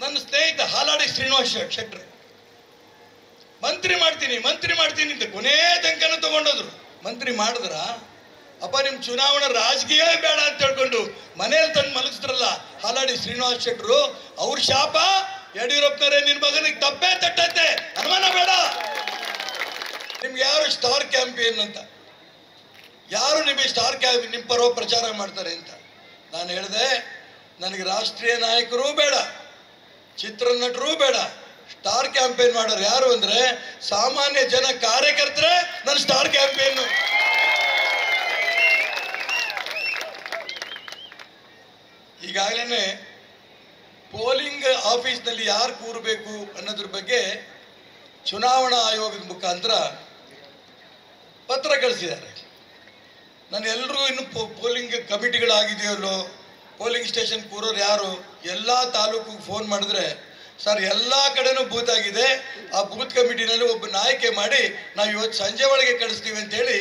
ನನ್ನ ಸ್ನೇಹಿತ ಹಾಲಾಡಿ ಶ್ರೀನಿವಾಸ್ ಶೆಟ್ಟರು ಮಂತ್ರಿ ಮಾಡ್ತೀನಿ ಅಂತ ಕೊನೆ ತನಕನೂ ತಗೊಂಡೋದ್ರು. ಮಂತ್ರಿ ಮಾಡಿದ್ರ ಅಪ್ಪ ನಿಮ್ಮ ಚುನಾವಣಾ ರಾಜಕೀಯ ಬೇಡ ಅಂತ ಹೇಳ್ಕೊಂಡು ಮನೆಯಲ್ಲಿ ತಂದು ಮಲಗಿಸ್ತಾರಲ್ಲ ಹಾಲಾಡಿ ಶ್ರೀನಿವಾಸ್ ಶೆಟ್ಟರು, ಅವ್ರ ಶಾಪ ಯಡಿಯೂರಪ್ಪನವರೇ ನಿನ್ನ ಮಗನಿಗೆ ತಪ್ಪೇ ತಟ್ಟತ್ತೆ, ಅನುಮಾನ ಬೇಡ. ನಿಮ್ಗೆ ಯಾರು ಸ್ಟಾರ್ ಕ್ಯಾಂಪೇನ್ ಅಂತ, ಯಾರು ನಿಮಗೆ ಸ್ಟಾರ್ ಕ್ಯಾಂಪ್ ನಿಮ್ಮ ಪರ ಪ್ರಚಾರ ಮಾಡ್ತಾರೆ ಅಂತ ನಾನು ಹೇಳಿದೆ. ನನಗೆ ರಾಷ್ಟ್ರೀಯ ನಾಯಕರೂ ಬೇಡ, ಚಿತ್ರನಟರೂ ಬೇಡ. ಸ್ಟಾರ್ ಕ್ಯಾಂಪೇನ್ ಮಾಡೋರು ಯಾರು ಅಂದ್ರೆ ಸಾಮಾನ್ಯ ಜನ ಕಾರ್ಯಕರ್ತರೇ ನನ್ನ ಸ್ಟಾರ್ ಕ್ಯಾಂಪೇನ್. ಈಗಾಗಲೇ ಪೋಲಿಂಗ್ ಆಫೀಸ್ನಲ್ಲಿ ಯಾರು ಕೂರಬೇಕು ಅನ್ನೋದ್ರ ಬಗ್ಗೆ ಚುನಾವಣಾ ಆಯೋಗದ ಮುಖಾಂತರ ಪತ್ರ ಕಳಿಸಿದ್ದಾರೆ. ನಾನು ಎಲ್ಲರೂ ಇನ್ನು ಪೋಲಿಂಗ್ ಕಮಿಟಿಗಳಾಗಿದೆಯಲ್ಲೋ, ಪೋಲಿಂಗ್ ಸ್ಟೇಷನ್ ಕೂರೋರು ಯಾರು, ಎಲ್ಲ ತಾಲೂಕಿಗೆ ಫೋನ್ ಮಾಡಿದ್ರೆ ಸರ್ ಎಲ್ಲ ಕಡೆನೂ ಬೂತ್ ಆಗಿದೆ, ಆ ಬೂತ್ ಕಮಿಟಿನಲ್ಲಿ ಒಬ್ಬ ಆಯ್ಕೆ ಮಾಡಿ ನಾವು ಇವತ್ತು ಸಂಜೆ ಒಳಗೆ ಕಳಿಸ್ತೀವಿ ಅಂತೇಳಿ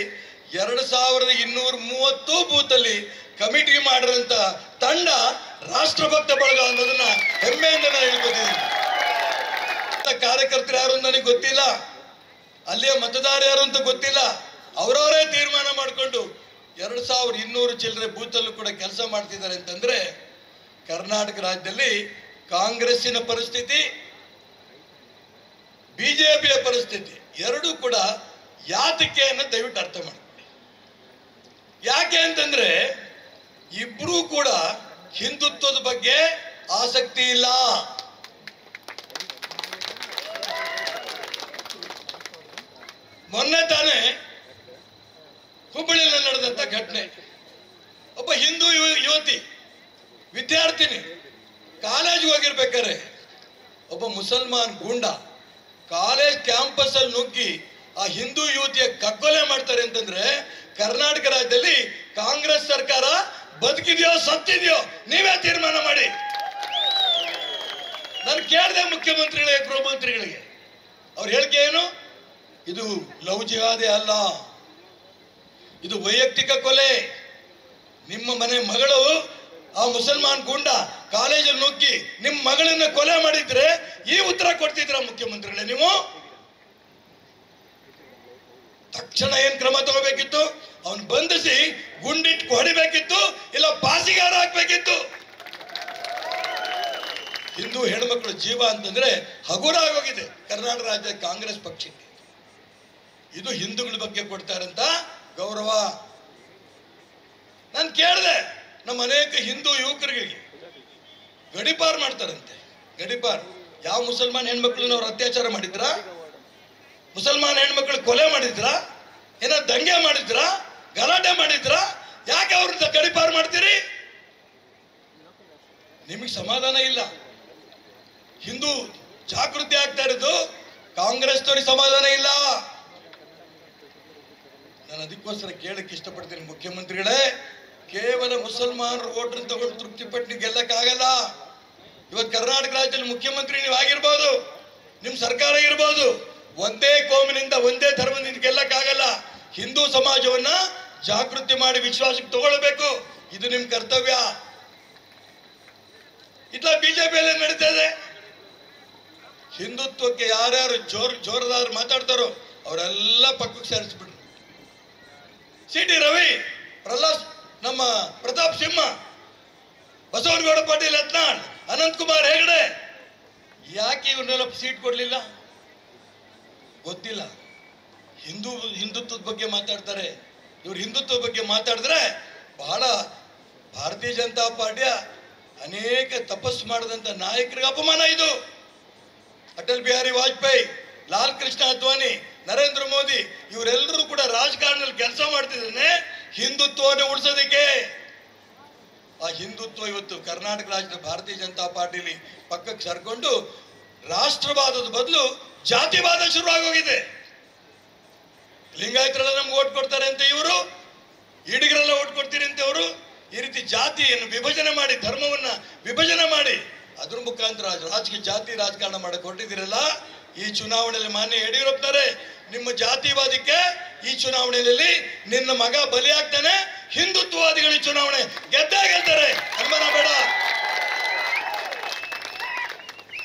2230 ಬೂತಲ್ಲಿ ಕಮಿಟಿ ಮಾಡಿರೋಂಥ ತಂಡ ರಾಷ್ಟ್ರಭಕ್ತ ಬಳಗ ಅನ್ನೋದನ್ನ ಹೆಮ್ಮೆಯಿಂದ ನಾನು ಹೇಳ್ಕೊತಿದ್ದೀನಿ. ಕಾರ್ಯಕರ್ತರು ಯಾರು ಅಂತ ನನಗೆ ಗೊತ್ತಿಲ್ಲ, ಅಲ್ಲಿಯ ಮತದಾರ ಯಾರು ಅಂತ ಗೊತ್ತಿಲ್ಲ. ಅವರವರೇ ತೀರ್ಮಾನ ಮಾಡಿಕೊಂಡು 2200 ಚಿಲ್ಲರೆ ಬೂತಲ್ಲೂ ಕೂಡ ಕೆಲಸ ಮಾಡ್ತಿದ್ದಾರೆ ಅಂತಂದ್ರೆ ಕರ್ನಾಟಕ ರಾಜ್ಯದಲ್ಲಿ ಕಾಂಗ್ರೆಸ್ಸಿನ ಪರಿಸ್ಥಿತಿ, ಬಿಜೆಪಿಯ ಪರಿಸ್ಥಿತಿ ಎರಡೂ ಕೂಡ ಯಾತಕ್ಕೆ ಅನ್ನೋ ದಯವಿಟ್ಟು ಅರ್ಥ ಮಾಡಿ. ಯಾಕೆ ಅಂತಂದ್ರೆ ಇಬ್ರು ಕೂಡ ಹಿಂದುತ್ವದ ಬಗ್ಗೆ ಆಸಕ್ತಿ ಇಲ್ಲ. ಮೊನ್ನೆ ತಾನೇ ಹುಬ್ಬಳ್ಳಿಯಲ್ಲಿ ನಡೆದಂತ ಘಟನೆ, ಒಬ್ಬ ಹಿಂದೂ ಯುವತಿ ವಿದ್ಯಾರ್ಥಿನಿ ಕಾಲೇಜ್ಗೆ ಹೋಗಿರ್ಬೇಕಾರೆ ಒಬ್ಬ ಮುಸಲ್ಮಾನ್ ಗೂಂಡ ಕಾಲೇಜ್ ಕ್ಯಾಂಪಸ್ ಅಲ್ಲಿ ನುಗ್ಗಿ ಆ ಹಿಂದೂ ಯುವತಿಯ ಕಗ್ಗೊಲೆ ಮಾಡ್ತಾರೆ ಅಂತಂದ್ರೆ ಕರ್ನಾಟಕ ರಾಜ್ಯದಲ್ಲಿ ಕಾಂಗ್ರೆಸ್ ಸರ್ಕಾರ ಬದುಕಿದೆಯೋ ಸತ್ತಿದೆಯೋ ನೀವೇ ತೀರ್ಮಾನ ಮಾಡಿ. ನಾನು ಕೇಳಿದೆ ಮುಖ್ಯಮಂತ್ರಿಗಳಿಗೆ, ಗೃಹ ಮಂತ್ರಿಗಳಿಗೆ, ಅವ್ರ ಹೇಳಿಕೆ ಏನು? ಇದು ಲವ್ ಜಿಹಾದೆ ಅಲ್ಲ, ಇದು ವೈಯಕ್ತಿಕ ಕೊಲೆ. ನಿಮ್ಮ ಮನೆ ಮಗಳು ಆ ಮುಸಲ್ಮಾನ್ ಗೂಂಡ ಕಾಲೇಜಲ್ಲಿ ನುಗ್ಗಿ ನಿಮ್ಮ ಮಗಳನ್ನ ಕೊಲೆ ಮಾಡಿದ್ರೆ ಈ ಉತ್ತರ ಕೊಡ್ತಿದ್ರ ಮುಖ್ಯಮಂತ್ರಿಗಳೇ? ನೀವು ತಕ್ಷಣ ಏನ್ ಕ್ರಮ ತಗೋಬೇಕಿತ್ತು? ಅವನು ಬಂಧಿಸಿ ಗುಂಡಿಟ್ಟು ಹೊಡಿಬೇಕಿತ್ತು, ಇಲ್ಲ ಪಾಸಿಗಾರ ಹಾಕ್ಬೇಕಿತ್ತು. ಹಿಂದೂ ಹೆಣ್ಮಕ್ಳು ಜೀವ ಅಂತಂದ್ರೆ ಹಗುರ ಆಗೋಗಿದೆ ಕರ್ನಾಟಕ ರಾಜ್ಯ ಕಾಂಗ್ರೆಸ್ ಪಕ್ಷಕ್ಕೆ. ಇದು ಹಿಂದೂಗಳ ಬಗ್ಗೆ ಕೊಡ್ತಾರಂತ ಗೌರವ. ನಾನು ಕೇಳಿದೆ, ನಮ್ಮ ಅನೇಕ ಹಿಂದೂ ಯುವಕರಿಗೆ ಗಡಿಪಾರ್ ಮಾಡ್ತಾರಂತೆ. ಗಡಿಪಾರ್ ಯಾವ ಮುಸಲ್ಮಾನ್ ಹೆಣ್ಮಕ್ಳನ್ನ ಅವ್ರು ಅತ್ಯಾಚಾರ ಮಾಡಿದ್ರ? ಮುಸಲ್ಮಾನ್ ಹೆಣ್ಮಕ್ಳು ಕೊಲೆ ಮಾಡಿದ್ರ? ಏನೋ ದಂಗೆ ಮಾಡಿದ್ರ? ಗಲಾಟೆ ಮಾಡಿದ್ರ? ಯಾಕೆ ಅವ್ರನ್ನ ಗಡಿಪಾರ್ ಮಾಡ್ತೀರಿ? ನಿಮಗೆ ಸಮಾಧಾನ ಇಲ್ಲ. ಹಿಂದೂ ಜಾಗೃತಿ ಆಗ್ತಾ ಇರೋದು ಕಾಂಗ್ರೆಸ್ನವ್ರಿಗೆ ಸಮಾಧಾನ ಇಲ್ಲ. ನಾನು ಅದಕ್ಕೋಸ್ಕರ ಕೇಳಕ್ಕೆ ಇಷ್ಟಪಡ್ತೀನಿ, ಮುಖ್ಯಮಂತ್ರಿಗಳೇ, ಕೇವಲ ಮುಸಲ್ಮಾನರು ವೋಟರ್ ತಗೊಂಡು ತೃಪ್ತಿಪಟ್ಟು ಗೆಲ್ಲಕ್ಕಾಗಲ್ಲ. ಇವತ್ತು ಕರ್ನಾಟಕ ರಾಜ್ಯದಲ್ಲಿ ಮುಖ್ಯಮಂತ್ರಿ ನೀವು ಆಗಿರ್ಬೋದು, ನಿಮ್ ಸರ್ಕಾರ ಇರ್ಬೋದು, ಒಂದೇ ಕೋಮಿನಿಂದ ಒಂದೇ ಧರ್ಮದಿಂದ ಗೆಲ್ಲಕ್ಕಾಗಲ್ಲ. ಹಿಂದೂ ಸಮಾಜವನ್ನ ಜಾಗೃತಿ ಮಾಡಿ ವಿಶ್ವಾಸಕ್ಕೆ ತಗೊಳ್ಬೇಕು, ಇದು ನಿಮ್ ಕರ್ತವ್ಯ. ಇಟ್ಲ ಬಿಜೆಪಿಯಲ್ಲಿ ನಡೀತಾ ಇದೆ. ಹಿಂದುತ್ವಕ್ಕೆ ಯಾರ್ಯಾರು ಜೋರದಾರ ಮಾತಾಡ್ತಾರೋ ಅವರೆಲ್ಲ ಪಕ್ಕಕ್ಕೆ ಸೇರಿಸ್ಬಿಟ್ರು. ಸಿ.ಟಿ. ರವಿ, ಪ್ರಹ್ಲಾದ್, ನಮ್ಮ ಪ್ರತಾಪ್ ಸಿಂಹ, ಬಸವನಗೌಡ ಪಾಟೀಲ್ ಯತ್ನಾಳ್, ಅನಂತಕುಮಾರ್ ಹೆಗಡೆ, ಯಾಕೆ ಇವ್ರನ್ನೆಲ್ಲ ಸೀಟ್ ಕೊಡ್ಲಿಲ್ಲ? ಗೊತ್ತಿಲ್ಲ. ಹಿಂದುತ್ವದ ಬಗ್ಗೆ ಮಾತಾಡ್ತಾರೆ. ಇವ್ರು ಹಿಂದುತ್ವ ಬಗ್ಗೆ ಮಾತಾಡಿದ್ರೆ ಬಹಳ ಭಾರತೀಯ ಜನತಾ ಪಾರ್ಟಿಯ ಅನೇಕ ತಪಸ್ಸು ಮಾಡಿದಂತ ನಾಯಕರಿಗೆ ಅಪಮಾನ ಇದು. ಅಟಲ್ ಬಿಹಾರಿ ವಾಜಪೇಯಿ, ಲಾಲ್ ಕೃಷ್ಣ ಅದ್ವಾನಿ, ನರೇಂದ್ರ ಮೋದಿ ಇವರೆಲ್ಲರೂ ಕೂಡ ರಾಜಕಾರಣದಲ್ಲಿ ಕೆಲಸ ಮಾಡ್ತಿದ್ರೆ ಹಿಂದುತ್ವವನ್ನು ಉಳಿಸೋದಕ್ಕೆ. ಆ ಹಿಂದುತ್ವ ಇವತ್ತು ಕರ್ನಾಟಕ ರಾಜ್ಯದ ಭಾರತೀಯ ಜನತಾ ಪಾರ್ಟಿಲಿ ಪಕ್ಕಕ್ಕೆ ಸರ್ಕೊಂಡು ರಾಷ್ಟ್ರವಾದದ ಬದಲು ಜಾತಿವಾದ ಶುರುವಾಗೋಗಿದೆ. ಲಿಂಗಾಯತರೆಲ್ಲ ನಮ್ಗೆ ಓಟ್ ಕೊಡ್ತಾರೆ ಅಂತ ಇವರು, ಈಡಿಗರೆಲ್ಲ ಓಟ್ ಕೊಡ್ತೀರಿ ಅಂತ ಅವರು. ಈ ರೀತಿ ಜಾತಿಯನ್ನು ವಿಭಜನೆ ಮಾಡಿ, ಧರ್ಮವನ್ನ ವಿಭಜನೆ ಮಾಡಿ ಅದ್ರ ಮುಖಾಂತರ ರಾಜಕೀಯ ಜಾತಿ ರಾಜಕಾರಣ ಮಾಡಕ್ಕೆ ಹೊರಟಿದ್ದೀರಲ್ಲ. ಈ ಚುನಾವಣೆಯಲ್ಲಿ ಮಾನ್ಯ ಯಡಿಯೂರಪ್ಪನವರೇ, ನಿಮ್ಮ ಜಾತಿವಾದಕ್ಕೆ ಈ ಚುನಾವಣೆಯಲ್ಲಿ ನಿನ್ನ ಮಗ ಬಲಿಯಾಗ್ತಾನೆ. ಹಿಂದುತ್ವವಾದಿಗಳು ಈ ಚುನಾವಣೆ ಗೆದ್ದೇ ಗೆಲ್ತಾರೆ, ಅನುಮಾನ ಬೇಡ.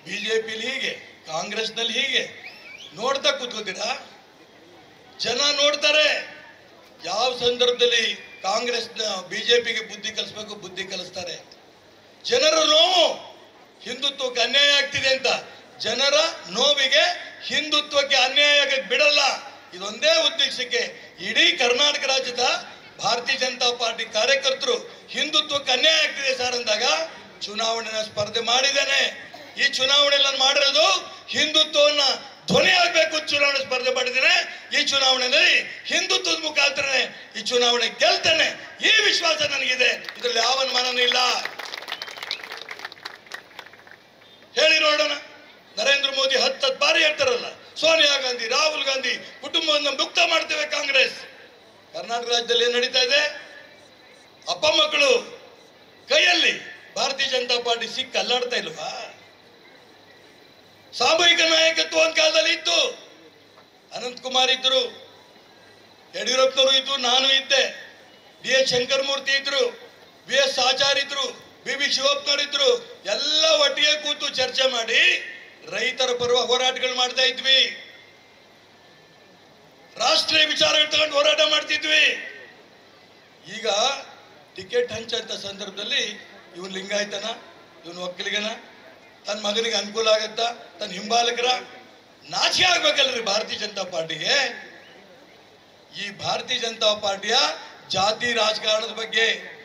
ಬಿಜೆಪಿಲಿ ಹೀಗೆ, ಕಾಂಗ್ರೆಸ್ನಲ್ಲಿ ಹೀಗೆ ನೋಡ್ತಾ ಕೂತ್ಕೋತೀರಾ? ಜನ ನೋಡ್ತಾರೆ. ಯಾವ ಸಂದರ್ಭದಲ್ಲಿ ಕಾಂಗ್ರೆಸ್ನ ಬಿಜೆಪಿಗೆ ಬುದ್ಧಿ ಕಲಿಸ್ಬೇಕು ಬುದ್ಧಿ ಕಲಿಸ್ತಾರೆ. ಜನರ ನೋವು ಹಿಂದುತ್ವಕ್ಕೆ ಅನ್ಯಾಯ ಆಗ್ತಿದೆ ಅಂತ, ಜನರ ನೋವಿಗೆ ಹಿಂದುತ್ವಕ್ಕೆ ಅನ್ಯಾಯ ಆಗಕ್ಕೆ ಬಿಡಲ್ಲ. ಇದೊಂದೇ ಉದ್ದೇಶಕ್ಕೆ ಇಡೀ ಕರ್ನಾಟಕ ರಾಜ್ಯದ ಭಾರತೀಯ ಜನತಾ ಪಾರ್ಟಿ ಕಾರ್ಯಕರ್ತರು ಹಿಂದುತ್ವಕ್ಕೆ ಅನ್ಯಾಯ ಆಗ್ತಿದೆ ಸರ್ ಅಂದಾಗ ಚುನಾವಣೆನ ಸ್ಪರ್ಧೆ ಮಾಡಿದ್ದೇನೆ. ಈ ಚುನಾವಣೆಯಲ್ಲಿ ಮಾಡಿರೋದು ಹಿಂದುತ್ವವನ್ನ ಧ್ವನಿ ಆಗ್ಬೇಕು ಚುನಾವಣೆ ಸ್ಪರ್ಧೆ ಮಾಡಿದ್ದೇನೆ. ಈ ಚುನಾವಣೆಯಲ್ಲಿ ಹಿಂದುತ್ವದ ಮುಖಾಂತರನೇ ಈ ಚುನಾವಣೆ ಗೆಲ್ತೇನೆ, ಈ ವಿಶ್ವಾಸ ನನಗಿದೆ. ಇದರಲ್ಲಿ ಯಾವ ಅನುಮಾನನೂ ಇಲ್ಲ. ಹೇಳಿ ನೋಡೋಣ. ನರೇಂದ್ರ ಮೋದಿ 10 ಬಾರಿ ಹೇಳ್ತಾರಲ್ಲ, ಸೋನಿಯಾ ಗಾಂಧಿ, ರಾಹುಲ್ ಗಾಂಧಿ ಕುಟುಂಬವನ್ನು ಮುಕ್ತ ಮಾಡ್ತೇವೆ ಕಾಂಗ್ರೆಸ್. ಕರ್ನಾಟಕ ರಾಜ್ಯದಲ್ಲಿ ಏನ್ ನಡೀತಾ ಇದೆ? ಅಪ್ಪ ಮಕ್ಕಳು ಕೈಯಲ್ಲಿ ಭಾರತೀಯ ಜನತಾ ಪಾರ್ಟಿ ಸಿಕ್ಕ ಅಲ್ಲಾಡ್ತಾ ಇಲ್ವಾ? ಸಾಮೂಹಿಕ ನಾಯಕತ್ವ ಒಂದು ಕಾಲದಲ್ಲಿ ಇತ್ತು. ಅನಂತಕುಮಾರ್ ಇದ್ರು, ಯಡಿಯೂರಪ್ಪನವರು ಇದ್ರು, ನಾನು ಇದ್ದೆ, ಡಿ.ಎಚ್. ಶಂಕರಮೂರ್ತಿ ಇದ್ರು, ವಿ.ಎಸ್. ಆಚಾರ್ಯ ಇದ್ರು, ಬಿ.ಬಿ. ಶಿವಪ್ಪನವರು ಇದ್ರು. ಎಲ್ಲ ಒಟ್ಟಿಗೆ ಕೂತು ಚರ್ಚೆ ಮಾಡಿ ರೈತರ ಪರ ಹೋರಾಟಗಳು ಮಾಡ್ತಾ ಇದ್ವಿ. ರಾಷ್ಟ್ರೀಯ ವಿಚಾರಗಳು ತಗೊಂಡು ಹೋರಾಟ ಮಾಡ್ತಿದ್ವಿ. ಈಗ ಟಿಕೆಟ್ ಹಂಚಂತ ಸಂದರ್ಭದಲ್ಲಿ ಇವನು ಲಿಂಗಾಯತನ, ಇವನು ಒಕ್ಕಲಿಗನ, ತನ್ನ ಮಗನಿಗೆ ಅನುಕೂಲ ಆಗತ್ತಾ, ತನ್ನ ಹಿಂಬಾಲಕರ ನಾಚಿಕೆ ಆಗ್ಬೇಕಲ್ರಿ ಭಾರತೀಯ ಜನತಾ ಪಾರ್ಟಿಗೆ. ಈ ಭಾರತೀಯ ಜನತಾ ಪಾರ್ಟಿಯ ಜಾತಿ ರಾಜಕಾರಣದ ಬಗ್ಗೆ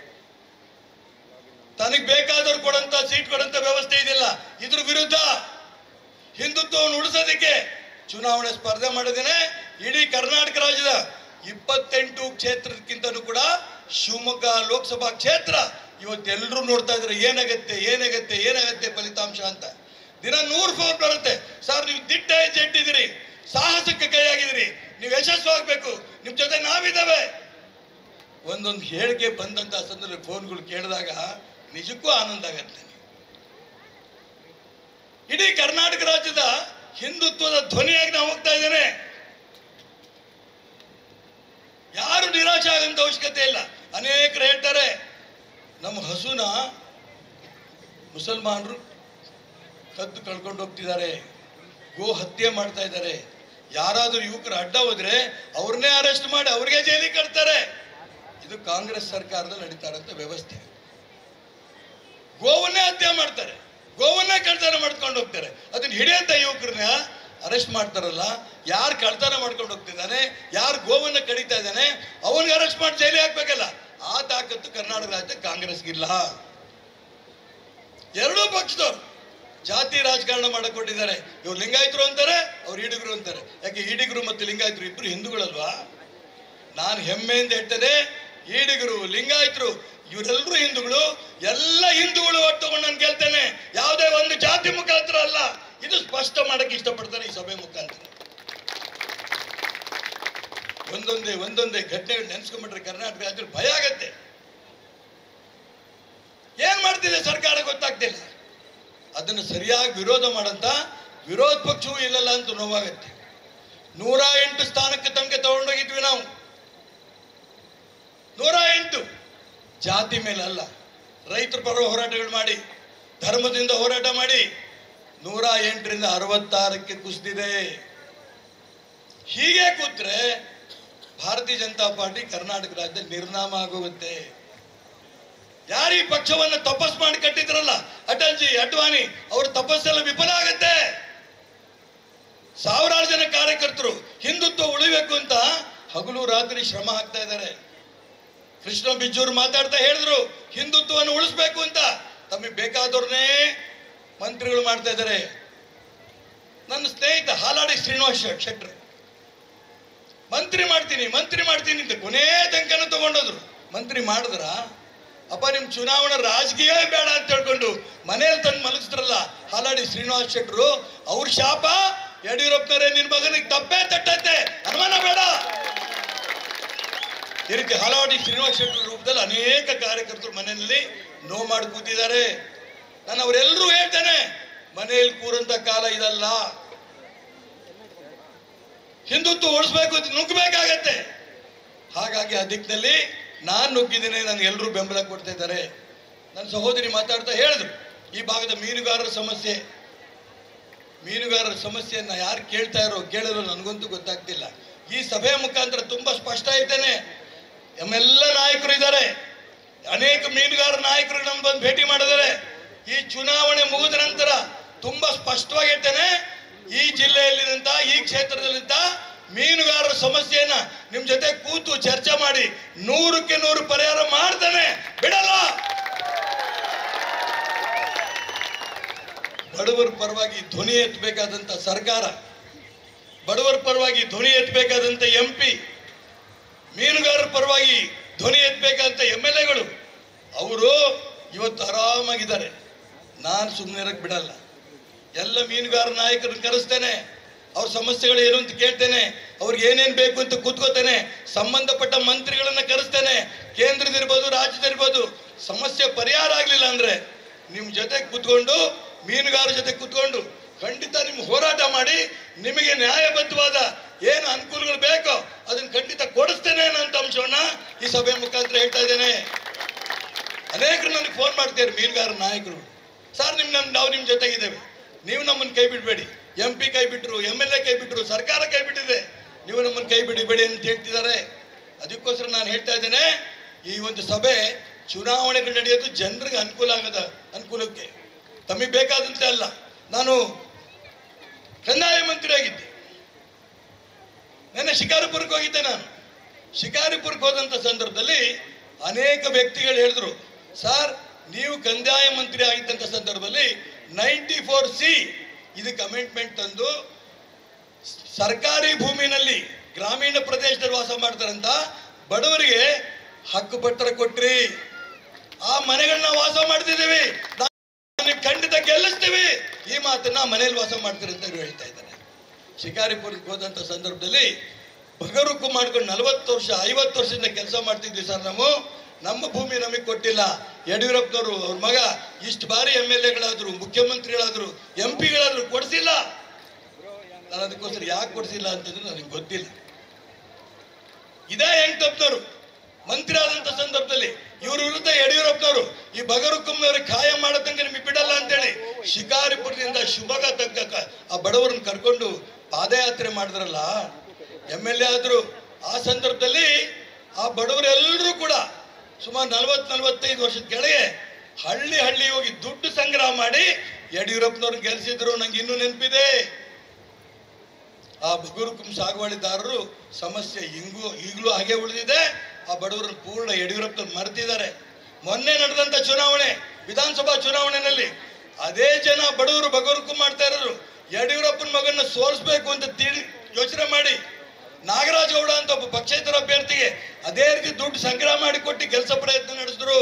ತನಗೆ ಬೇಕಾದವ್ರು ಕೊಡಂತ ಸೀಟ್ ಕೊಡಂತ ವ್ಯವಸ್ಥೆ ಇದೆಯಲ್ಲ, ಇದ್ರ ವಿರುದ್ಧ ಹಿಂದುತ್ವವನ್ನು ಉಳಿಸೋದಕ್ಕೆ ಚುನಾವಣೆ ಸ್ಪರ್ಧೆ ಮಾಡಿದ್ದೇನೆ. ಇಡೀ ಕರ್ನಾಟಕ ರಾಜ್ಯದ 28 ಕ್ಷೇತ್ರಕ್ಕಿಂತಲೂ ಕೂಡ ಶಿವಮೊಗ್ಗ ಲೋಕಸಭಾ ಕ್ಷೇತ್ರ ಇವತ್ತೆಲ್ಲರೂ ನೋಡ್ತಾ ಇದ್ರೆ ಏನಾಗತ್ತೆ ಫಲಿತಾಂಶ ಅಂತ. ದಿನ 100 ಫೋನ್ ಬರುತ್ತೆ. ಸರ್ ನೀವು ದಿಟ್ಟ ಹೆಜ್ಜೆ ಇಟ್ಟಿದ್ದೀರಿ, ಸಾಹಸಕ್ಕೆ ಕೈ ಆಗಿದ್ದೀರಿ, ನೀವು ಯಶಸ್ವಾಗಬೇಕು, ನಿಮ್ ಜೊತೆ ನಾವಿದ್ದೇವೆ. ಒಂದೊಂದು ಹೇಳಿಕೆ ಬಂದಂತ ಸಂದರ್ಭ ಫೋನ್ಗಳು ಕೇಳಿದಾಗ ನಿಜಕ್ಕೂ ಆನಂದ ಆಗತ್ತೆ. ಇಡೀ ಕರ್ನಾಟಕ ರಾಜ್ಯದ ಹಿಂದುತ್ವದ ಧ್ವನಿಯಾಗಿ ನಾವು ಹೋಗ್ತಾ ಇದ್ದೇನೆ. ಯಾರು ನಿರಾಶೆ ಆಗಂತ ಅವಶ್ಯಕತೆ ಇಲ್ಲ. ಅನೇಕರು ಹೇಳ್ತಾರೆ ನಮ್ಮ ಹಸುನ ಮುಸಲ್ಮಾನರು ಕದ್ದು ಕಳ್ಕೊಂಡು ಹೋಗ್ತಿದ್ದಾರೆ, ಗೋ ಹತ್ಯೆ ಮಾಡ್ತಾ ಇದ್ದಾರೆ. ಯಾರಾದ್ರೂ ಯುವಕರು ಅಡ್ಡ ಹೋದ್ರೆ ಅವ್ರನ್ನೇ ಅರೆಸ್ಟ್ ಮಾಡಿ ಅವ್ರಿಗೆ ಜೈಲಿಗೆ ಕಟ್ತಾರೆ. ಇದು ಕಾಂಗ್ರೆಸ್ ಸರ್ಕಾರದಲ್ಲಿ ನಡೀತಾ ಇರೋಂಥ ವ್ಯವಸ್ಥೆ. ಗೋವನ್ನೇ ಹತ್ಯೆ ಮಾಡ್ತಾರೆ, ಗೋವನ್ನೇ ಕಳ್ತನ ಮಾಡ್ಕೊಂಡು ಹೋಗ್ತಾರೆ. ಅದನ್ನ ಹಿಡಿಯಂತ ಯುವಕರನ್ನ ಅರೆಸ್ಟ್ ಮಾಡ್ತಾರಲ್ಲ, ಯಾರು ಕಳ್ತನ ಮಾಡ್ಕೊಂಡು ಹೋಗ್ತಿದ್ದಾನೆ, ಯಾರು ಗೋವನ್ನ ಕಡಿತಾ ಇದ್ದಾನೆ ಅವನಿಗೆ ಅರೆಸ್ಟ್ ಮಾಡಿ ಜೈಲಿಗೆ ಹಾಕ್ಬೇಕಲ್ಲ. ಆ ತಾಕತ್ತು ಕರ್ನಾಟಕ ರಾಜ್ಯ ಕಾಂಗ್ರೆಸ್ಗಿಲ್ಲ. ಎರಡೂ ಪಕ್ಷದವ್ರು ಜಾತಿ ರಾಜಕಾರಣ ಮಾಡಕೊಂಡಿದ್ದಾರೆ. ಇವ್ರು ಲಿಂಗಾಯತರು ಅಂತಾರೆ, ಅವ್ರು ಈಡಿಗರು ಅಂತಾರೆ. ಯಾಕೆ ಈಡಿಗರು ಮತ್ತು ಲಿಂಗಾಯತರು ಇಬ್ರು ಹಿಂದೂಗಳಲ್ವಾ? ನಾನು ಹೆಮ್ಮೆಯಿಂದ ಹೇಳ್ತೇನೆ, ಈಡಿಗರು ಲಿಂಗಾಯತರು ಇವರೆಲ್ಲರೂ ಹಿಂದೂಗಳು, ಎಲ್ಲ ಹಿಂದೂಗಳು ಒಟ್ಟು ತಗೊಂಡು ನಾನು ಗೆಲ್ತೇನೆ. ಯಾವುದೇ ಒಂದು ಜಾತಿ ಮುಖಾಂತರ ಅಲ್ಲ. ಇದು ಸ್ಪಷ್ಟ ಮಾಡಕ್ಕೆ ಇಷ್ಟಪಡ್ತಾರೆ ಈ ಸಭೆ ಮುಖಾಂತರ. ಒಂದೊಂದೇ ಘಟನೆಗಳು ನೆನೆಸ್ಕೊಂಡ್ಬಿಟ್ರೆ ಕರ್ನಾಟಕ ರಾಜ್ಯದಲ್ಲಿ ಭಯ ಆಗತ್ತೆ. ಏನ್ ಮಾಡ್ತಿದೆ ಸರ್ಕಾರ ಗೊತ್ತಾಗ್ತಿಲ್ಲ. ಅದನ್ನು ಸರಿಯಾಗಿ ವಿರೋಧ ಮಾಡಂತ ವಿರೋಧ ಪಕ್ಷವೂ ಇಲ್ಲಲ್ಲ ಅಂತ ನೋವಾಗತ್ತೆ. 108 ಸ್ಥಾನಕ್ಕೆ ತನಕ ತಗೊಂಡೋಗಿದ್ವಿ ನಾವು. 108 ಜಾತಿ ಮೇಲೆ ಅಲ್ಲ, ರೈತರ ಪರ ಹೋರಾಟಗಳು ಮಾಡಿ, ಧರ್ಮದಿಂದ ಹೋರಾಟ ಮಾಡಿ 108ರಿಂದ 66ಕ್ಕೆ ಕುಸಿದಿದೆ. ಹೀಗೆ ಕೂತ್ರೆ ಭಾರತೀಯ ಜನತಾ ಪಾರ್ಟಿ ಕರ್ನಾಟಕ ರಾಜ್ಯದಲ್ಲಿ ನಿರ್ನಾಮ ಆಗೋಗುತ್ತೆ. ಯಾರು ಈ ಪಕ್ಷವನ್ನು ತಪಸ್ ಮಾಡಿ ಕಟ್ಟಿದ್ರಲ್ಲ, ಅಟಲ್ಜಿ, ಅಡ್ವಾಣಿ, ಅವ್ರ ತಪಸ್ಸೆಲ್ಲ ವಿಫಲ ಆಗತ್ತೆ. ಸಾವಿರಾರು ಜನ ಕಾರ್ಯಕರ್ತರು ಹಿಂದುತ್ವ ಉಳಿಬೇಕು ಅಂತ ಹಗಲು ರಾತ್ರಿ ಶ್ರಮ ಹಾಕ್ತಾ ಇದ್ದಾರೆ. ಕೃಷ್ಣ ಬಿಜ್ಜೂರು ಮಾತಾಡ್ತಾ ಹೇಳಿದ್ರು ಹಿಂದುತ್ವವನ್ನು ಉಳಿಸ್ಬೇಕು ಅಂತ. ತಮಗೆ ಬೇಕಾದವ್ರನ್ನೇ ಮಂತ್ರಿಗಳು ಮಾಡ್ತಾ ಇದ್ದಾರೆ. ನನ್ನ ಸ್ನೇಹಿತ ಹಾಲಾಡಿ ಶ್ರೀನಿವಾಸ್ ಶೆಟ್ಟರ್ ಮಂತ್ರಿ ಮಾಡ್ತೀನಿ ಅಂತ ಕೊನೆ ತನಕನ ತಗೊಂಡೋದ್ರು. ಮಂತ್ರಿ ಮಾಡಿದ್ರ ಅಪ್ಪ ನಿಮ್ ಚುನಾವಣಾ ರಾಜಕೀಯ ಬೇಡ ಅಂತ ಹೇಳ್ಕೊಂಡು ಮನೇಲಿ ತಂದು ಮಲಗಿಸ್ತಾರಲ್ಲ ಹಾಲಾಡಿ ಶ್ರೀನಿವಾಸ್ ಶೆಟ್ಟರು, ಅವ್ರ ಶಾಪ ಯಡಿಯೂರಪ್ಪನವರೇ ನಿನ್ ಮಗನಿಗೆ ತಪ್ಪೇ ತಟ್ಟತ್ತೆ, ಅನುಮಾನ ಬೇಡ. ಈ ರೀತಿ ಹಾಲಾಡಿ ಶ್ರೀನಿವಾಸ್ ಶೆಟ್ಟರ್ ರೂಪದಲ್ಲಿ ಅನೇಕ ಕಾರ್ಯಕರ್ತರು ಮನೆಯಲ್ಲಿ ನೋವು ಮಾಡಿ ಕೂತಿದ್ದಾರೆ. ನಾನು ಅವರೆಲ್ಲರೂ ಹೇಳ್ತೇನೆ, ಮನೆಯಲ್ಲಿ ಕೂರಂತ ಕಾಲ ಇದಲ್ಲ. ಹಿಂದುತ್ವ ಉಳಿಸ್ಬೇಕು ಅಂತ ನುಗ್ಗಬೇಕಾಗತ್ತೆ. ಹಾಗಾಗಿ ಆ ದಿಕ್ಕಿನಲ್ಲಿ ನಾನು ನುಗ್ಗಿದ್ದೇನೆ, ನನಗೆ ಎಲ್ಲರೂ ಬೆಂಬಲ ಕೊಡ್ತಾ ಇದ್ದಾರೆ. ನನ್ನ ಸಹೋದರಿ ಮಾತಾಡ್ತಾ ಹೇಳಿದ್ರು, ಈ ಭಾಗದ ಮೀನುಗಾರರ ಸಮಸ್ಯೆ ಮೀನುಗಾರರ ಸಮಸ್ಯೆಯನ್ನ ಯಾರು ಕೇಳ್ತಾ ಇರೋ ಕೇಳಲು ನನಗಂತೂ ಗೊತ್ತಾಗ್ತಿಲ್ಲ. ಈ ಸಭೆ ಮುಖಾಂತರ ತುಂಬಾ ಸ್ಪಷ್ಟ ಐತೇನೆ, ನಮ್ಮೆಲ್ಲ ನಾಯಕರು ಇದ್ದಾರೆ, ಅನೇಕ ಮೀನುಗಾರ ನಾಯಕರು ನಮ್ಮ ಬಂದು ಭೇಟಿ ಮಾಡಿದ್ದಾರೆ. ಈ ಚುನಾವಣೆ ಮುಗಿದ ನಂತರ ತುಂಬಾ ಸ್ಪಷ್ಟವಾಗಿ ಹೇಳ್ತೇನೆ, ಈ ಜಿಲ್ಲೆಯಲ್ಲಿದ್ದಂತ ಈ ಕ್ಷೇತ್ರದಲ್ಲಿದ್ದ ಮೀನುಗಾರರ ಸಮಸ್ಯೆಯನ್ನ ನಿಮ್ ಜೊತೆ ಕೂತು ಚರ್ಚೆ ಮಾಡಿ 100ಕ್ಕೆ 100 ಪರಿಹಾರ ಮಾಡ್ತಾನೆ, ಬಿಡಲ್ಲ. ಬಡವರ ಪರವಾಗಿ ಧ್ವನಿ ಎತ್ತಬೇಕಾದಂತ ಸರ್ಕಾರ, ಬಡವರ ಪರವಾಗಿ ಧ್ವನಿ ಎತ್ತಬೇಕಾದಂತ MP, ಮೀನುಗಾರರ ಪರವಾಗಿ ಧ್ವನಿ ಎತ್ತಬೇಕಾದಂತ MLAಗಳು ಅವರು ಇವತ್ತು ಆರಾಮಾಗಿದ್ದಾರೆ. ನಾನು ಸುಮ್ಮನೆ ಇರಕ್ಕೆ ಬಿಡಲ್ಲ. ಎಲ್ಲ ಮೀನುಗಾರ ನಾಯಕರನ್ನು ಕರೆಸ್ತೇನೆ, ಅವ್ರ ಸಮಸ್ಯೆಗಳು ಏನು ಅಂತ ಕೇಳ್ತೇನೆ, ಅವ್ರಿಗೆ ಏನೇನು ಬೇಕು ಅಂತ ಕೂತ್ಕೋತೇನೆ, ಸಂಬಂಧಪಟ್ಟ ಮಂತ್ರಿಗಳನ್ನ ಕರೆಸ್ತೇನೆ, ಕೇಂದ್ರದಿರ್ಬೋದು ರಾಜ್ಯದಿರ್ಬೋದು. ಸಮಸ್ಯೆ ಪರಿಹಾರ ಆಗಲಿಲ್ಲ ಅಂದ್ರೆ ನಿಮ್ಮ ಜೊತೆ ಕೂತ್ಕೊಂಡು, ಮೀನುಗಾರರ ಜೊತೆ ಕೂತ್ಕೊಂಡು ಖಂಡಿತ ನಿಮ್ಮ ಹೋರಾಟ ಮಾಡಿ ನಿಮಗೆ ನ್ಯಾಯಬದ್ಧವಾದ ಏನು ಅನುಕೂಲಗಳು ಬೇಕೋ ಅದನ್ನು ಖಂಡಿತ ಕೊಡಿಸ್ತೇನೆ ಅನ್ನೋ ಅಂಶವನ್ನ ಈ ಸಭೆ ಮುಖಾಂತರ ಹೇಳ್ತಾ ಇದ್ದೇನೆ. ಅನೇಕರು ನನಗೆ ಫೋನ್ ಮಾಡ್ತಾರೆ ಮೀನುಗಾರ ನಾಯಕರು, ಸರ್ ನಾವು ನಿಮ್ಮ ಜೊತೆಗಿದ್ದೇವೆ, ನೀವು ನಮ್ಮನ್ನು ಕೈ ಬಿಡಬೇಡಿ. MP ಕೈ ಬಿಟ್ಟರು, MLA ಕೈ ಬಿಟ್ಟರು, ಸರ್ಕಾರ ಕೈ ಬಿಟ್ಟಿದೆ, ನೀವು ನಮ್ಮನ್ನು ಕೈ ಬಿಡಬೇಡಿ ಅಂತ ಹೇಳ್ತಿದ್ದಾರೆ. ಅದಕ್ಕೋಸ್ಕರ ನಾನು ಹೇಳ್ತಾ ಇದ್ದೇನೆ, ಈ ಒಂದು ಸಭೆ ಚುನಾವಣೆಗಳು ನಡೆಯೋದು ಜನರಿಗೆ ಅನುಕೂಲಕ್ಕೆ, ತಮಗೆ ಬೇಕಾದಂತೆ ಅಲ್ಲ. ನಾನು ಕಂದಾಯ ಮಂತ್ರಿ ಆಗಿದ್ದೆ, ನೆನ್ನೆ ಶಿಕಾರಿಪುರಕ್ಕೆ ಹೋಗಿದ್ದೆ. ನಾನು ಶಿಕಾರಿಪುರಕ್ಕೆ ಹೋದಂಥ ಸಂದರ್ಭದಲ್ಲಿ ಅನೇಕ ವ್ಯಕ್ತಿಗಳು ಹೇಳಿದ್ರು, ಸರ್ ನೀವು ಕಂದಾಯ ಮಂತ್ರಿ ಆಗಿದ್ದಂಥ ಸಂದರ್ಭದಲ್ಲಿ 94C ಇದಕ್ಕೆ ಅಮೆಂಡ್ಮೆಂಟ್ ತಂದು ಸರ್ಕಾರಿ ಭೂಮಿನಲ್ಲಿ ಗ್ರಾಮೀಣ ಪ್ರದೇಶದಲ್ಲಿ ವಾಸ ಮಾಡ್ತಾರಂತ ಬಡವರಿಗೆ ಹಕ್ಕು ಪತ್ರ ಕೊಟ್ರಿ, ಆ ಮನೆಗಳನ್ನ ವಾಸ ಮಾಡ್ತಿದ್ದೀವಿ, ಖಂಡಿತ ಗೆಲ್ಲಿಸ್ತೀವಿ, ಈ ಮಾತನ್ನ ಮನೇಲಿ ವಾಸ ಮಾಡ್ತೀರಿ ಅಂತ ಹೇಳ್ತಾ ಇದ್ದಾರೆ. ಶಿಕಾರಿಪುರಕ್ಕೆ ಹೋದಂಥ ಸಂದರ್ಭದಲ್ಲಿ ಬಗರುಕು ಮಾಡ್ಕೊಂಡು 40 ವರ್ಷ 50 ವರ್ಷದಿಂದ ಕೆಲಸ ಮಾಡ್ತಿದ್ವಿ ಸರ್, ನಮ್ಮ ಭೂಮಿ ನಮಗೆ ಕೊಟ್ಟಿಲ್ಲ. ಯಡಿಯೂರಪ್ಪನವರು ಅವ್ರ ಮಗ ಇಷ್ಟು ಬಾರಿ MLAಗಳಾದ್ರು, ಮುಖ್ಯಮಂತ್ರಿಗಳಾದ್ರು, MP ಗಳಾದ್ರು ಕೊಡಿಸಿಲ್ಲ. ನಾನು ಅದಕ್ಕೋಸ್ಕರ ಯಾಕೆ ಕೊಡಿಸಿಲ್ಲ ಅಂತಂದ್ರೆ ನನಗೆ ಗೊತ್ತಿಲ್ಲ. ಇದೇ ಹೆಂಗಪ್ಪನವರು ಮಂತ್ರಿ ಆದಂತ ಸಂದರ್ಭದಲ್ಲಿ ಇವ್ರ ವಿರುದ್ಧ ಯಡಿಯೂರಪ್ಪನವರು ಈ ಬಗರುಕುಂನವ್ರಿಗೆ ಖಾಯ ಮಾಡತಂಗೆ ನಿಮಗೆ ಬಿಡಲ್ಲ ಅಂತೇಳಿ ಶಿಕಾರಿಪುರದಿಂದ ಶಿವಮೊಗ್ಗ ತನಕ ಆ ಬಡವರನ್ನ ಕರ್ಕೊಂಡು ಪಾದಯಾತ್ರೆ ಮಾಡಿದ್ರಲ್ಲ, MLA ಆದ್ರು. ಆ ಸಂದರ್ಭದಲ್ಲಿ ಆ ಬಡವರೆಲ್ಲರೂ ಕೂಡ ಸುಮಾರು 40-45 ವರ್ಷದ ಕೆಳಗೆ ಹಳ್ಳಿ ಹೋಗಿ ದುಡ್ಡು ಸಂಗ್ರಹ ಮಾಡಿ ಯಡಿಯೂರಪ್ಪನವ್ರನ್ನ ಗೆಲ್ಲಿಸಿದ್ರು. ನಂಗೆ ಇನ್ನೂ ನೆನಪಿದೆ. ಆ ಬಗರುಕುಂ ಸಾಗುವಳಿದಾರರು ಸಮಸ್ಯೆ ಈಗಲೂ ಹಾಗೆ ಉಳಿದಿದೆ. ಆ ಬಡವರನ್ನು ಪೂರ್ಣ ಯಡಿಯೂರಪ್ಪನವ್ರು ಮರೆತಿದ್ದಾರೆ. ಮೊನ್ನೆ ನಡೆದಂತ ಚುನಾವಣೆ, ವಿಧಾನಸಭಾ ಚುನಾವಣೆಯಲ್ಲಿ ಅದೇ ಜನ ಬಡವರು ಬಗರುಕುಂ ಮಾಡ್ತಾ ಇರೋರು. ಯಡಿಯೂರಪ್ಪನ ಮಗನ್ನ ಸೋಲಿಸಬೇಕು ಅಂತ ಯೋಚನೆ ಮಾಡಿ ನಾಗರಾಜ್ ಗೌಡ ಅಂತ ಒಬ್ಬ ಪಕ್ಷೇತರ ಅಭ್ಯರ್ಥಿಗೆ ಅದೇ ರೀತಿ ದುಡ್ಡು ಸಂಗ್ರಹ ಮಾಡಿ ಕೊಟ್ಟು ಕೆಲಸ ಪ್ರಯತ್ನ ನಡೆಸಿದ್ರು.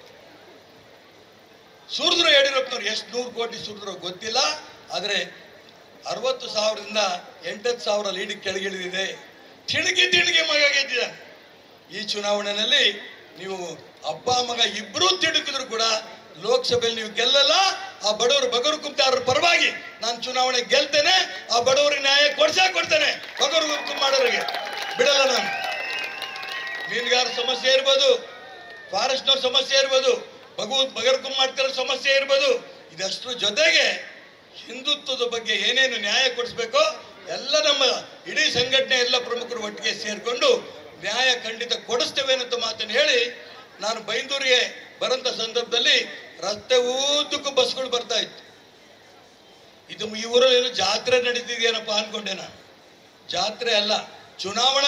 ಸುರಿದ್ರು ಯಡಿಯೂರಪ್ಪನವ್ರು. ಎಷ್ಟು 100 ಕೋಟಿ ಸುರಿದ್ರು ಗೊತ್ತಿಲ್ಲ, ಆದ್ರೆ 60,000ರಿಂದ 80,000 ಲೀಡ್ ಕೆಳಗಿಳಿದಿದೆ. ತಿಣಗಿ ಮಗ ಗೆದ್ದಿದ್ದಾನೆ. ಈ ಚುನಾವಣೆಯಲ್ಲಿ ನೀವು ಅಪ್ಪ ಮಗ ಇಬ್ಬರೂ ತಿಡುಕಿದ್ರು ಕೂಡ ಲೋಕಸಭೆಯಲ್ಲಿ ನೀವು ಗೆಲ್ಲಲ್ಲ. ಆ ಬಡವರು ಬಗರುಕುಂದಾರರ ಪರವಾಗಿ ನಾನು ಚುನಾವಣೆ ಗೆಲ್ತೇನೆ, ಆ ಬಡವರಿಗೆ ನ್ಯಾಯ ಕೊಡ್ತೇನೆ. ಬಗರುಕುಂ ಮಾಡೋರಿಗೆ ಬಿಡಲ್ಲ ನಾನು. ಮೀನುಗಾರ ಸಮಸ್ಯೆ ಇರ್ಬೋದು, ಫಾರೆಸ್ಟ್ನವ್ರ ಸಮಸ್ಯೆ ಇರ್ಬೋದು, ಬಗರುಕುಂ ಮಾಡ್ತಿರೋ ಸಮಸ್ಯೆ ಇರ್ಬೋದು, ಇದಷ್ಟರ ಜೊತೆಗೆ ಹಿಂದುತ್ವದ ಬಗ್ಗೆ ಏನೇನು ನ್ಯಾಯ ಕೊಡಿಸ್ಬೇಕೋ ಎಲ್ಲ ನಮ್ಮ ಇಡೀ ಸಂಘಟನೆ ಎಲ್ಲ ಪ್ರಮುಖರು ಒಟ್ಟಿಗೆ ಸೇರಿಕೊಂಡು ನ್ಯಾಯ ಖಂಡಿತ ಕೊಡಿಸ್ತೇವೆ ಅನ್ನೋ ಮಾತನ್ನು ಹೇಳಿ ನಾನು ಬೈಂದೂರಿಗೆ ಬರಂತ ಸಂದರ್ಭದಲ್ಲಿ ರಸ್ತೆ ಉದ್ದಕ್ಕೂ ಬಸ್ಗಳು ಬರ್ತಾ ಇತ್ತು. ಇದು ಈ ಊರಲ್ಲಿ ಜಾತ್ರೆ ನಡೀತಿದೆಯೇನಪ್ಪ ಅನ್ಕೊಂಡೆ ನಾನು. ಜಾತ್ರೆ ಅಲ್ಲ, ಚುನಾವಣಾ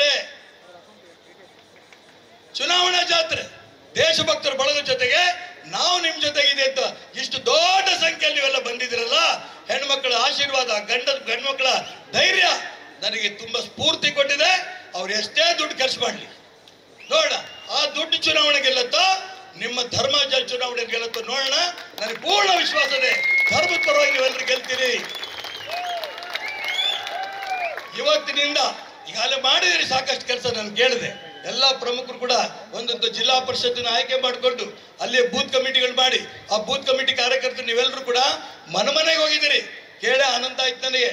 ಜಾತ್ರೆ. ದೇಶಭಕ್ತರ ಬಳಗ ಜೊತೆಗೆ ನಾವು ನಿಮ್ ಜೊತೆಗಿದೆ ಅಂತ ಇಷ್ಟು ದೊಡ್ಡ ಸಂಖ್ಯೆಯಲ್ಲಿ ನೀವೆಲ್ಲ ಬಂದಿದ್ದೀರಲ್ಲ, ಹೆಣ್ಮಕ್ಳ ಆಶೀರ್ವಾದ, ಗಂಡ್ಮಕ್ಳ ಧೈರ್ಯ ನನಗೆ ತುಂಬಾ ಸ್ಫೂರ್ತಿ ಕೊಟ್ಟಿದೆ. ಅವ್ರು ಎಷ್ಟೇ ದುಡ್ಡು ಖರ್ಚು ಮಾಡ್ಲಿ ನೋಡೋಣ, ಆ ದುಡ್ಡು ಚುನಾವಣೆ ಗೆಲ್ಲತ್ತೋ ನಿಮ್ಮ ಧರ್ಮ ಚುನಾವಣೆ ಗೆಲ್ಲತ್ತೋ ನೋಡೋಣ. ನನಗೆ ಪೂರ್ಣ ವಿಶ್ವಾಸ ಇದೆ, ಧರ್ಮದ ಪರವಾಗಿ ನೀವೆಲ್ಲರೂ ಗೆಲ್ತೀರಿ. ಇವತ್ತಿನಿಂದ ಈಗಾಗಲೇ ಮಾಡಿದಿರಿ ಸಾಕಷ್ಟು ಕೆಲಸ. ನಾನು ಕೇಳಿದೆ, ಎಲ್ಲ ಪ್ರಮುಖರು ಕೂಡ ಒಂದೊಂದು ಜಿಲ್ಲಾ ಪರಿಷತ್ತಿನ ಆಯ್ಕೆ ಮಾಡಿಕೊಂಡು ಅಲ್ಲಿ ಬೂತ್ ಕಮಿಟಿಗಳು ಮಾಡಿ, ಆ ಬೂತ್ ಕಮಿಟಿ ಕಾರ್ಯಕರ್ತರು ನೀವೆಲ್ಲರೂ ಕೂಡ ಮನೆಗೆ ಹೋಗಿದ್ದೀರಿ. ಕೇಳೇ ಆನಂದ ಆಯ್ತು ನನಗೆ.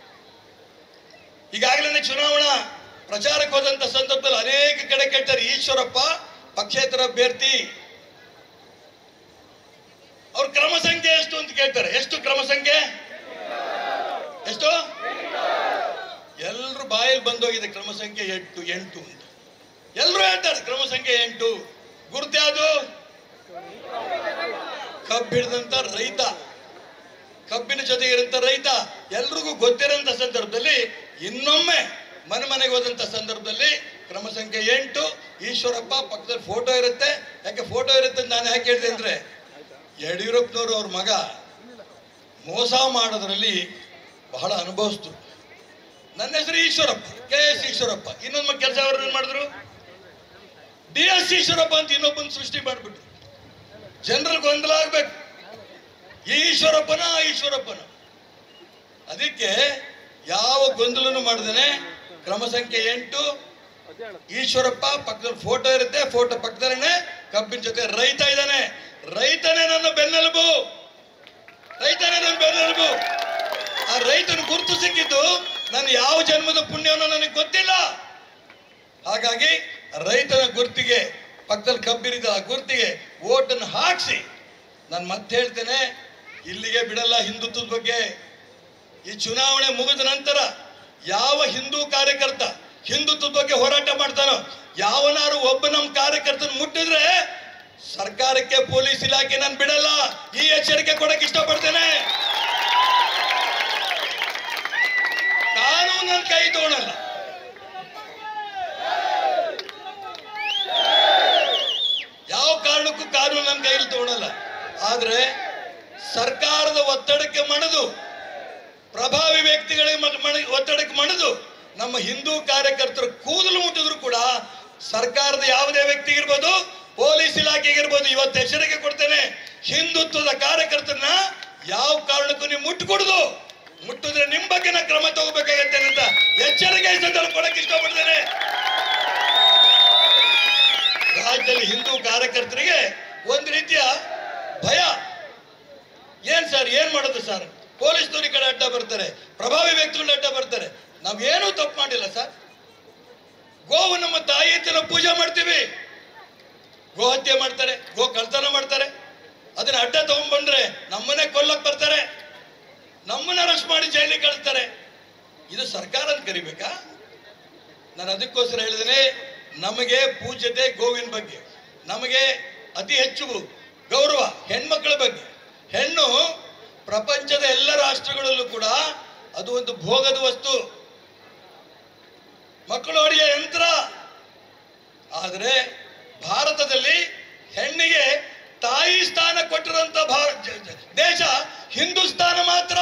ಈಗಾಗಲೇ ಚುನಾವಣಾ ಪ್ರಚಾರಕ್ಕೆ ಹೋದಂತ ಸಂದರ್ಭದಲ್ಲಿ ಅನೇಕ ಕಡೆ ಕೇಳ್ತಾರೆ, ಈಶ್ವರಪ್ಪ ಪಕ್ಷೇತರ ಅಭ್ಯರ್ಥಿ, ಅವ್ರ ಕ್ರಮ ಸಂಖ್ಯೆ ಎಷ್ಟು ಅಂತ ಕೇಳ್ತಾರೆ. ಎಷ್ಟು ಕ್ರಮ ಸಂಖ್ಯೆ? ಬಂದೋಗಿದೆ ಕ್ರಮ ಸಂಖ್ಯೆ 8 ಅಂತ. ಎಲ್ಲರೂ ಹೇಳ್ತಾರೆ ಕ್ರಮ ಸಂಖ್ಯೆ 8 ಗುರುತು ಯಾವುದು? ಕಬ್ಬಿಡದಂತ ರೈತ, ಕಬ್ಬಿನ ಜೊತೆಗೆ ಇರಂತ ರೈತ. ಎಲ್ರಿಗೂ ಗೊತ್ತಿರೋಂಥ ಸಂದರ್ಭದಲ್ಲಿ ಇನ್ನೊಮ್ಮೆ ಮನೆಗೆ ಹೋದಂಥ ಸಂದರ್ಭದಲ್ಲಿ ಕ್ರಮ ಸಂಖ್ಯೆ 8 ಈಶ್ವರಪ್ಪ ಪಕ್ಕದಲ್ಲಿ ಫೋಟೋ ಇರುತ್ತೆ. ಯಾಕೆ ಫೋಟೋ ಇರುತ್ತೆ ಅಂತ ನಾನು ಯಾಕೆ ಹೇಳಿದೆ ಅಂದ್ರೆ, ಯಡಿಯೂರಪ್ಪನವರು ಅವ್ರ ಮಗ ಮೋಸ ಮಾಡೋದ್ರಲ್ಲಿ ಬಹಳ ಅನುಭವಿಸ್ತು. ನನ್ನ ಹೆಸರು ಈಶ್ವರಪ್ಪ, KS ಈಶ್ವರಪ್ಪ. ಇನ್ನೊಂದು ಕೆಲಸ ಅವ್ರು ಏನ್ ಮಾಡಿದ್ರು, DS ಈಶ್ವರಪ್ಪ ಅಂತ ಇನ್ನೊಬ್ಬನ ಸೃಷ್ಟಿ ಮಾಡಿಬಿಟ್ರು. ಜನರಲ್ಲಿ ಗೊಂದಲ ಆಗ್ಬೇಕು, ಈ ಈಶ್ವರಪ್ಪನ ಅದಕ್ಕೆ ಯಾವ ಗೊಂದಲನು ಮಾಡ್ದೇನೆ ಕ್ರಮ ಸಂಖ್ಯೆ 8 ಈಶ್ವರಪ್ಪ ಪಕ್ಕದಲ್ಲಿ ಫೋಟೋ ಇರುತ್ತೆ. ಫೋಟೋ ಪಕ್ಕದಲ್ಲೇ ಕಬ್ಬಿನ ಜೊತೆ ರೈತ ಇದ್ದಾನೆ. ರೈತನೇ ನನ್ನ ಬೆನ್ನೆಲುಬು. ಆ ರೈತನ ಗುರುತು ಸಿಕ್ಕಿದ್ದು ನನ್ನ ಯಾವ ಜನ್ಮದ ಪುಣ್ಯವನ್ನು ನನಗೆ ಗೊತ್ತಿಲ್ಲ. ಹಾಗಾಗಿ ರೈತನ ಗುರುತಿಗೆ ಪಕ್ಕದಲ್ಲಿ ಕಬ್ಬಿರಿದ ಆ ಗುರುತಿಗೆ ಓಟನ್ನು ಹಾಕಿಸಿ ನಾನು ಮತ್ತೆ ಹೇಳ್ತೇನೆ, ಇಲ್ಲಿಗೆ ಬಿಡಲ್ಲ ಹಿಂದುತ್ವದ ಬಗ್ಗೆ. ಈ ಚುನಾವಣೆ ಮುಗಿದ ನಂತರ ಯಾವ ಹಿಂದೂ ಕಾರ್ಯಕರ್ತ ಹಿಂದುತ್ವದ ಬಗ್ಗೆ ಹೋರಾಟ ಮಾಡ್ತಾನೋ, ಯಾವನಾರು ಒಬ್ಬ ನಮ್ಮ ಕಾರ್ಯಕರ್ತನ ಮುಟ್ಟಿದ್ರೆ ಸರ್ಕಾರಕ್ಕೆ ಪೊಲೀಸ್ ಇಲಾಖೆ ನಾನು ಬಿಡಲ್ಲ. ಈ ಎಚ್ಚರಿಕೆ ಕೊಡಕ್ಕೆ ಇಷ್ಟಪಡ್ತೇನೆ. ಕಾನೂನು ನನ್ನ ಕೈ ತಗೊಳಲ್ಲ. ಯಾವ ಕಾರಣಕ್ಕೂ ಕಾನೂನು ನನ್ನ ಕೈಯಲ್ಲಿ ತಗೊಳಲ್ಲ. ಆದ್ರೆ ಸರ್ಕಾರದ ಒತ್ತಡಕ್ಕೆ ಮಣಿದು, ಪ್ರಭಾವಿ ವ್ಯಕ್ತಿಗಳಿಗೆ ಒತ್ತಡಕ್ಕೆ ಮಣಿದು ನಮ್ಮ ಹಿಂದೂ ಕಾರ್ಯಕರ್ತರು ಕೂದಲು ಮುಟ್ಟಿದ್ರು ಕೂಡ ಸರ್ಕಾರದ ಯಾವುದೇ ವ್ಯಕ್ತಿ ಇರ್ಬೋದು, ಪೊಲೀಸ್ ಇಲಾಖೆಗೆ ಇರ್ಬೋದು, ಇವತ್ತು ಎಚ್ಚರಿಕೆ ಕೊಡ್ತೇನೆ, ಹಿಂದುತ್ವದ ಕಾರ್ಯಕರ್ತರನ್ನ ಯಾವ ಕಾರಣಕ್ಕೂ ನೀವು ಮುಟ್ಟುಕೊಡುದು. ಮುಟ್ಟಿದ್ರೆ ನಿಮ್ ಬಗ್ಗೆ ನಾ ಕ್ರಮ ತಗೋಬೇಕಾಗತ್ತೆ ಅಂತ ಎಚ್ಚರಿಕೆ ಕೊಡಕ್ಕೆ ಇಷ್ಟಪಡ್ತೇನೆ. ರಾಜ್ಯದಲ್ಲಿ ಹಿಂದೂ ಕಾರ್ಯಕರ್ತರಿಗೆ ಒಂದು ರೀತಿಯ ಭಯ. ಏನ್ ಸರ್, ಏನ್ ಮಾಡೋದು ಸರ್? ಪೊಲೀಸ್ನವ್ರ ಕಡೆ ಅಡ್ಡ ಬರ್ತಾರೆ, ಪ್ರಭಾವಿ ವ್ಯಕ್ತಿಗಳ ಅಡ್ಡ ಬರ್ತಾರೆ. ನಾವೇನೂ ತಪ್ಪು ಮಾಡಿಲ್ಲ ಸರ್. ಗೋವು ನಮ್ಮ ತಾಯಿ ಅಂತ ನಾವು ಪೂಜೆ ಮಾಡ್ತೀವಿ. ಗೋ ಹತ್ಯೆ ಮಾಡ್ತಾರೆ, ಗೋ ಕಳ್ತನ ಮಾಡ್ತಾರೆ. ಅದನ್ನ ಅಡ್ಡ ತಗೊಂಡ್ಬಂದ್ರೆ ನಮ್ಮನ್ನೇ ಕೊಲ್ಲಕ್ ಬರ್ತಾರೆ, ನಮ್ಮನ್ನ ಅರೆಸ್ಟ್ ಮಾಡಿ ಜೈಲಿಗೆ ಕಳಿಸ್ತಾರೆ. ಇದು ಸರ್ಕಾರ ಅಂತ ಕರಿಬೇಕಾ? ನಾನು ಅದಕ್ಕೋಸ್ಕರ ಹೇಳಿದ್ದೇನೆ, ನಮಗೆ ಪೂಜ್ಯತೆ ಗೋವಿನ ಬಗ್ಗೆ, ನಮಗೆ ಅತಿ ಹೆಚ್ಚು ಗೌರವ ಹೆಣ್ಮಕ್ಳ ಬಗ್ಗೆ. ಹೆಣ್ಣು ಪ್ರಪಂಚದ ಎಲ್ಲ ರಾಷ್ಟ್ರಗಳಲ್ಲೂ ಕೂಡ ಅದು ಒಂದು ಭೋಗದ ವಸ್ತು, ಮಕ್ಕಳು ಹೊಡೆಯ ಯಂತ್ರ. ಆದರೆ ಭಾರತದಲ್ಲಿ ಹೆಣ್ಣಿಗೆ ತಾಯಿ ಸ್ಥಾನ ಕೊಟ್ಟಿರುವಂತ ದೇಶ ಹಿಂದೂಸ್ತಾನ ಮಾತ್ರ.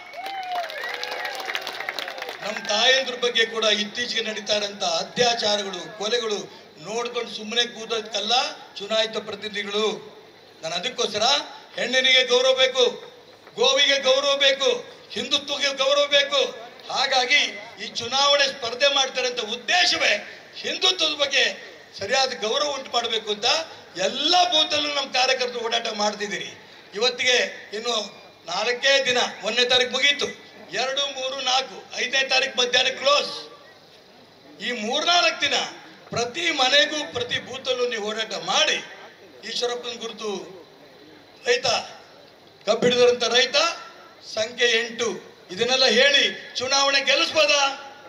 ನಮ್ಮ ತಾಯಂದ್ರ ಬಗ್ಗೆ ಕೂಡ ಇತ್ತೀಚೆಗೆ ನಡೀತಾ ಇರೋಂಥ ಅತ್ಯಾಚಾರಗಳು, ಕೊಲೆಗಳು ನೋಡ್ಕೊಂಡು ಸುಮ್ಮನೆ ಕೂದಕ್ಕಲ್ಲ ಚುನಾಯಿತ ಪ್ರತಿನಿಧಿಗಳು. ನಾನು ಅದಕ್ಕೋಸ್ಕರ ಹೆಣ್ಣಿನಿಗೆ ಗೌರವ ಬೇಕು, ಗೋವಿಗೆ ಗೌರವ ಬೇಕು, ಹಿಂದುತ್ವಕ್ಕೆ ಗೌರವ ಬೇಕು. ಹಾಗಾಗಿ ಈ ಚುನಾವಣೆ ಸ್ಪರ್ಧೆ ಮಾಡ್ತಾರೆ ಅಂತ ಉದ್ದೇಶವೇ ಹಿಂದುತ್ವದ ಬಗ್ಗೆ ಸರಿಯಾದ ಗೌರವ ಉಂಟು ಮಾಡಬೇಕು ಅಂತ ಎಲ್ಲ ಬೂತಲ್ಲೂ ನಮ್ಮ ಕಾರ್ಯಕರ್ತರು ಓಡಾಟ ಮಾಡ್ತಿದ್ದೀರಿ. ಇವತ್ತಿಗೆ ಇನ್ನು 4 ದಿನ, 1ನೇ ತಾರೀಕು ಮುಗೀತು, 2, 3, 4, 5ನೇ ತಾರೀಕು ಮಧ್ಯಾಹ್ನ ಕ್ಲೋಸ್. ಈ 3-4 ದಿನ ಪ್ರತಿ ಮನೆಗೂ ಪ್ರತಿ ಬೂತಲ್ಲೂ ನೀವು ಓಡಾಟ ಮಾಡಿ ಈಶ್ವರಪ್ಪನ ಗುರುತು ರೈತ, ಕಬ್ಬಿಡಿದರಂತ ರೈತ, ಸಂಖ್ಯೆ 8 ಇದನ್ನೆಲ್ಲ ಹೇಳಿ ಚುನಾವಣೆ ಗೆಲ್ಲಿಸ್ಬೋದಾ?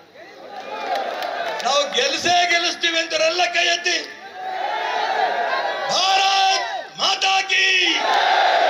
ನಾವು ಗೆಲ್ಲಿಸ್ತೀವಿ ಅಂತಾರೆಲ್ಲ ಕೈ ಎತ್ತಿ. ಭಾರತ್ ಮಾತಾ ಕೀ